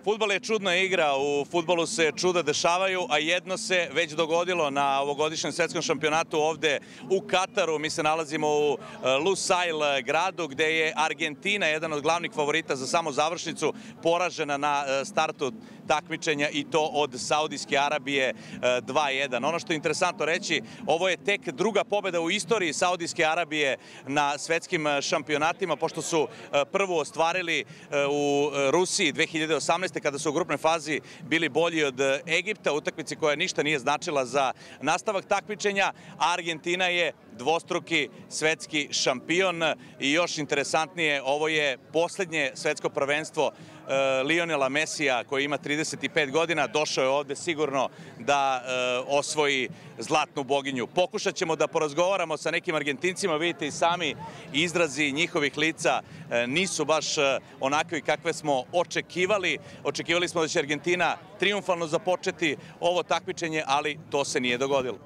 Fudbal je čudna igra, u fudbalu se čuda dešavaju, a jedno se već dogodilo na ovogodišnjem svetskom šampionatu ovde u Kataru. Mi se nalazimo u Lusail gradu gde je Argentina, jedan od glavnih favorita za samu završnicu, poražena na startu takmičenja i to od Saudijske Arabije 2:1. Ono što je interesantno reći, ovo je tek druga pobeda u istoriji Saudijske Arabije na svetskim šampionatima, pošto su prvu ostvarili u Rusiji 2018. kada su u grupnoj fazi bili bolji od Egipta, utakmici koja ništa nije značila za nastavak takmičenja, a Argentina je dvostruki svetski šampion i još interesantnije, ovo je poslednje svetsko prvenstvo Lionela Mesija koji ima 35 godina, došao je ovde sigurno da osvoji zlatnu boginju. Pokušat ćemo da porazgovaramo sa nekim Argentincima, vidite i sami izrazi njihovih lica nisu baš onakvi kakve smo očekivali. Očekivali smo da će Argentina triumfalno započeti ovo takmičenje, ali to se nije dogodilo.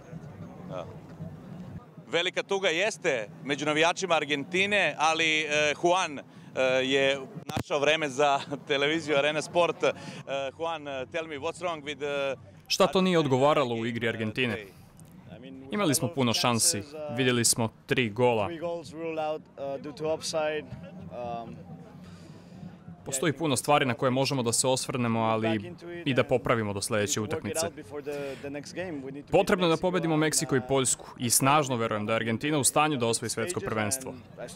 Velika tuga jeste među navijačima Argentine, ali Juan je našao vreme za televiziju Arena Sport. Juan, tell me what's wrong with... Šta to nije odgovaralo u igri Argentine? Imali smo puno šansi, vidjeli smo 3 gola. Postoji puno stvari na koje možemo da se osvrnemo, ali i da popravimo do sledeće utakmice. Potrebno je da pobedimo Meksiko i Poljsku i snažno verujem da je Argentina u stanju da osvoji svetsko prvenstvo.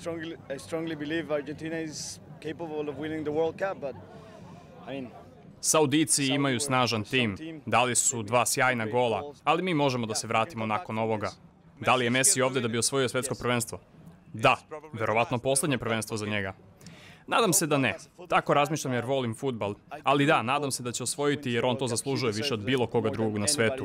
Saudijci imaju snažan tim, dali su 2 sjajna gola, ali mi možemo da se vratimo nakon ovoga. Da li je Messi ovde da bi osvojio svetsko prvenstvo? Da, verovatno poslednje prvenstvo za njega. Nadam se da ne. Tako razmišljam jer volim fudbal. Ali da, nadam se da će osvojiti jer on to zaslužuje više od bilo koga drugog na svetu.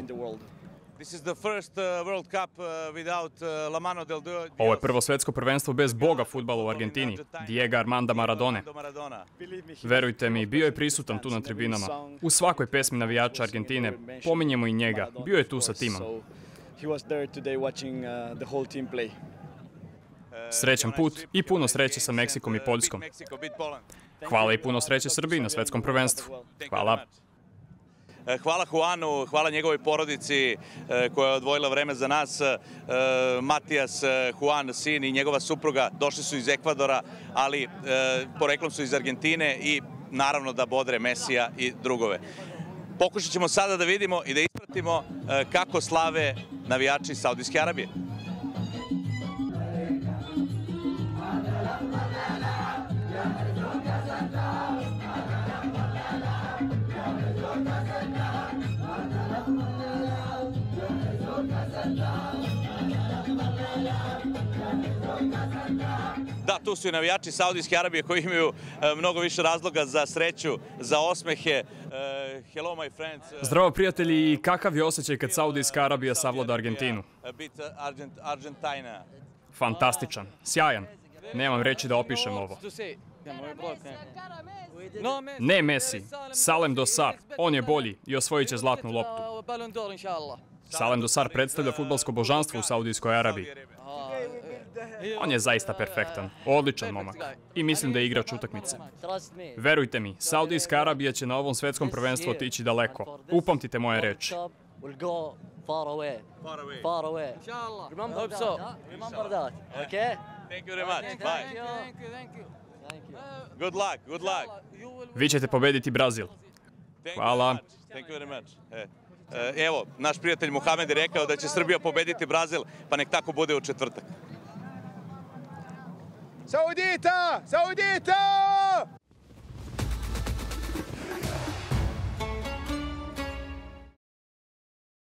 Ovo je prvo svetsko prvenstvo bez boga fudbala u Argentini, Diego Armanda Maradone. Verujte mi, bio je prisutan tu na tribinama. U svakoj pesmi navijača Argentine pominjemo i njega. Bio je tu sa timom. Srećan put i puno sreće sa Meksikom i Poljskom. Hvala i puno sreće Srbiji na svetskom prvenstvu. Hvala. Hvala Juanu, hvala njegovoj porodici koja je odvojila vreme za nas. Matijas, Juan, sin i njegova supruga došli su iz Ekvadora, ali poreklom su iz Argentine i naravno da bodre Mesija i drugove. Pokušat ćemo sada da vidimo i da ispratimo kako slave navijači Saudijske Arabije. Da, tu su i navijači Saudijske Arabije koji imaju mnogo više razloga za sreću, za osmehe. Hello my friends. Zdravo prijatelji, i kakav je osjećaj kad Saudijska Arabija savlada Argentinu? Fantastičan, sjajan. Nemam reći da opišem ovo. Ne Messi, Salem Dosar, on je bolji i osvojit će zlatnu loptu. Salem Dosar predstavlja fudbalsko božanstvo u Saudijskoj Arabiji. On je zaista perfektan, odličan momak i mislim da je igrač utakmice. Verujte mi, Saudijska Arabija će na ovom svetskom prvenstvu otići daleko. Upamtite moje reči. Good luck. Vi ćete pobediti Brazil. Hvala. Evo, naš prijatelj Muhamed je rekao da će Srbija pobediti Brazil, pa nek tako bude u četvrtak. Saudita!